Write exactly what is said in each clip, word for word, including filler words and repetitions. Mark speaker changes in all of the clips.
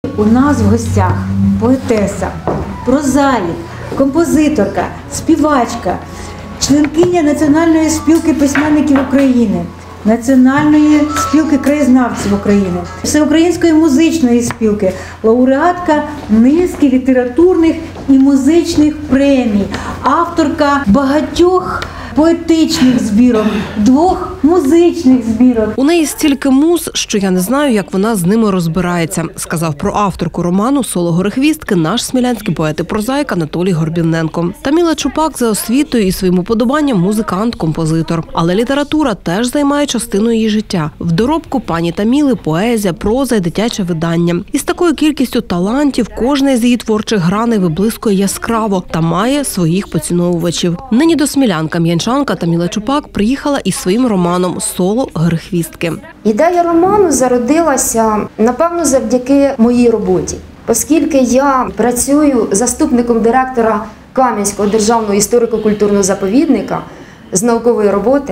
Speaker 1: У нас в гостях поетеса, прозаїк, композиторка, співачка, членкиня Національної спілки письменників України, Національної спілки краєзнавців України, Всеукраїнської музичної спілки, лауреатка низки літературних і музичних премій, авторка багатьох поетичних збірок, двох музичних збірок.
Speaker 2: У неї стільки муз, що я не знаю, як вона з ними розбирається, сказав про авторку роману «Соло Горехвістки» наш смілянський поет і прозаїк Анатолій Горбівненко. Таміла Чупак за освітою і своїм уподобанням музикант-композитор. Але література теж займає частину її життя. В доробку пані Таміли поезія, проза і дитяче видання. Із такою кількістю талантів кожна з її творчих граней виблискує яскраво та має своїх поціновувачів. Нині до смілян кам'янчанка Таміла Чупак приїхала із своїм романом «Соло Горехвістки».
Speaker 3: Ідея роману зародилася, напевно, завдяки моїй роботі. Оскільки я працюю заступником директора Кам'янського державного історико-культурного заповідника з наукової роботи,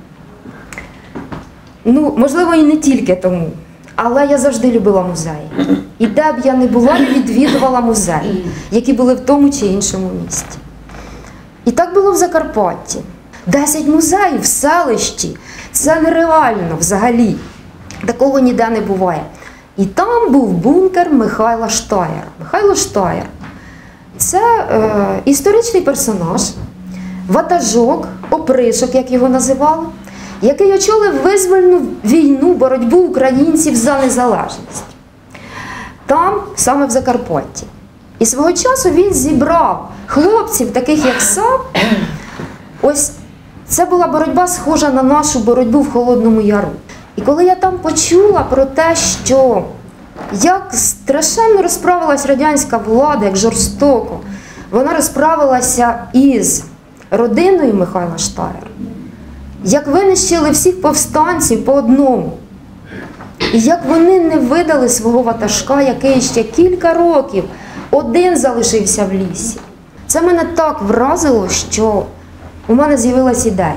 Speaker 3: ну, можливо, і не тільки тому, але я завжди любила музеї. І де б я не була, я відвідувала музеї, які були в тому чи іншому місті. І так було в Закарпатті. Десять музеїв в селищі – це нереально взагалі. Такого ніде не буває. І там був бункер Михайла Штаєра. Михайло Штаєр – це е, історичний персонаж, ватажок, опришок, як його називали, який очолив визвольну війну, боротьбу українців за незалежність. Там, саме в Закарпатті. І свого часу він зібрав хлопців, таких як сам. Ось це була боротьба, схожа на нашу боротьбу в Холодному Яру. І коли я там почула про те, що як страшенно розправилась радянська влада, як жорстоко, вона розправилася із родиною Михайла Штаєра, як винищили всіх повстанців по одному, і як вони не видали свого ватажка, який ще кілька років один залишився в лісі. Це мене так вразило, що у мене з'явилась ідея.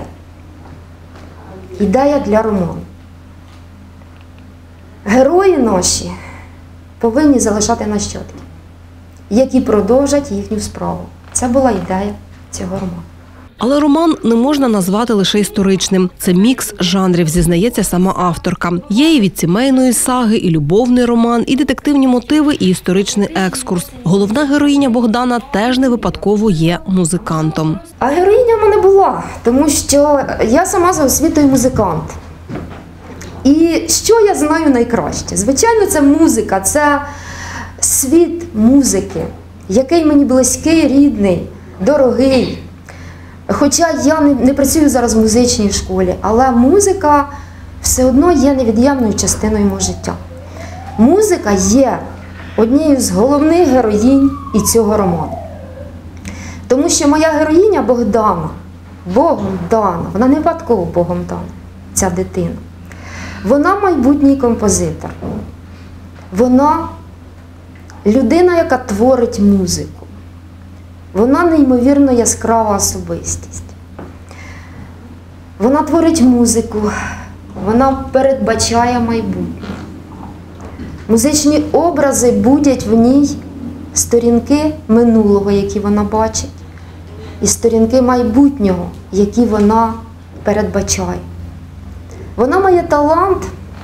Speaker 3: Ідея для роману. Герої наші повинні залишати нащадки, які продовжать їхню справу. Це була ідея цього роману.
Speaker 2: Але роман не можна назвати лише історичним. Це мікс жанрів, зізнається сама авторка. Є і від сімейної саги, і любовний роман, і детективні мотиви, і історичний екскурс. Головна героїня Богдана теж не випадково є музикантом.
Speaker 3: А героїня в мене була, тому що я сама за освітою музикант. І що я знаю найкраще? Звичайно, це музика, це світ музики, який мені близький, рідний, дорогий. Хоча я не, не працюю зараз в музичній школі, але музика все одно є невід'ємною частиною мого життя. Музика є однією з головних героїнь і цього роману. Тому що моя героїня Богдана, Богом дана, вона не випадково Богом дана, ця дитина. Вона майбутній композитор. Вона людина, яка творить музику. Вона неймовірно яскрава особистість. Вона творить музику, вона передбачає майбутнє. Музичні образи будять в ній сторінки минулого, які вона бачить, і сторінки майбутнього, які вона передбачає. Вона має талант,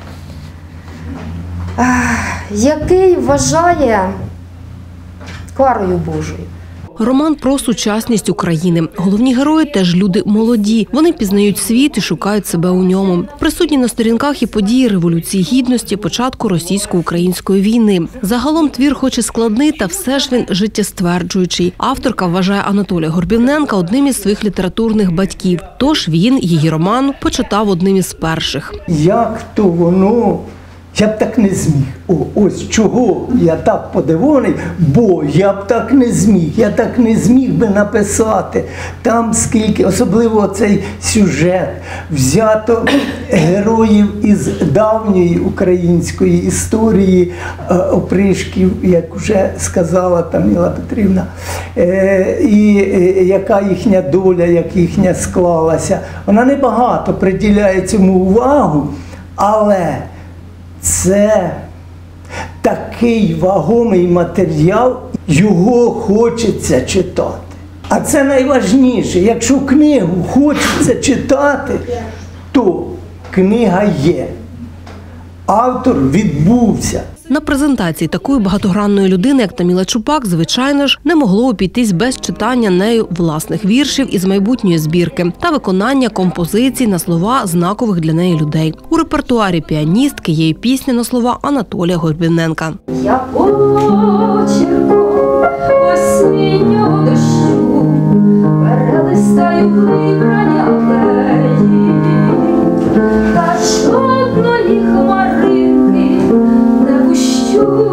Speaker 3: який вважає карою Божою.
Speaker 2: Роман про сучасність України. Головні герої теж люди молоді. Вони пізнають світ і шукають себе у ньому. Присутні на сторінках і події Революції Гідності, початку російсько-української війни. Загалом твір хоч і складний, та все ж він життєстверджуючий. Авторка вважає Анатолія Горбівненка одним із своїх літературних батьків. Тож він її роман почитав одним із перших.
Speaker 4: Як то воно... Я б так не зміг. О, ось чого я так подивований, бо я б так не зміг. Я так не зміг би написати. Там скільки, особливо цей сюжет, взято героїв із давньої української історії, опришків, як вже сказала Таміла Петрівна, і яка їхня доля, як їхня склалася. Вона небагато приділяє цьому увагу, але це такий вагомий матеріал, його хочеться читати. А це найважніше. Якщо книгу хочеться читати, то книга є. Автор відбувся.
Speaker 2: На презентації такої багатогранної людини, як Таміла Чупак, звичайно ж, не могло обійтись без читання нею власних віршів із майбутньої збірки та виконання композицій на слова знакових для неї людей. У репертуарі піаністки є і пісня на слова Анатолія Горбіненка.
Speaker 3: Я почерком осіннього дощу перелистаю вибрані алеї, та жодної хмаринки не пущу,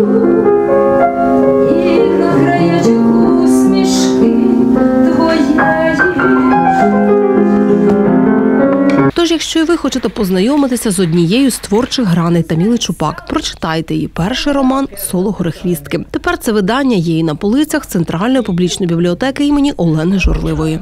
Speaker 3: і на краєчку усмішки твоєї.
Speaker 2: Тож, якщо і ви хочете познайомитися з однією з творчих граней Таміли Чупак, прочитайте її перший роман «Соло Горехвістки». Тепер це видання є і на полицях Центральної публічної бібліотеки імені Олени Журливої.